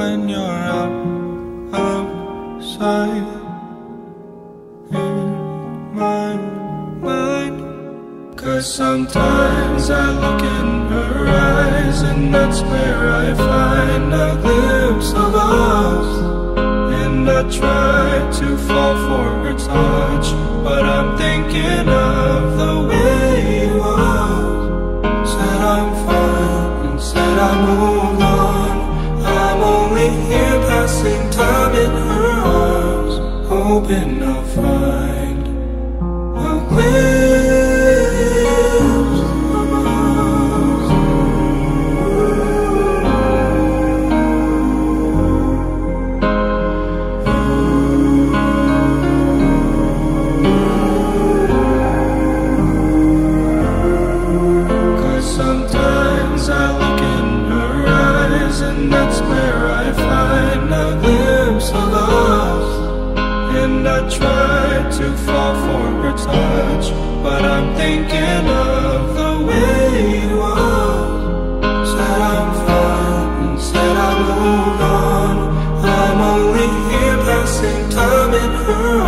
when you're outside in my mind. 'Cause sometimes I look in her eyes, and that's where I find a glimpse of us. And I try to fall for her touch, but I'm thinking of the way you are. Said I'm fine and said I moved on. I'm only here passing time in her arms, hoping I'll find a glimpse of us. 'Cause sometimes I look in her eyes, and that's where I find a glimpse of us. And I try to fall for her touch, but I'm thinking of the way you are. Said I'm fine and said I moved on. I'm only here passing time in her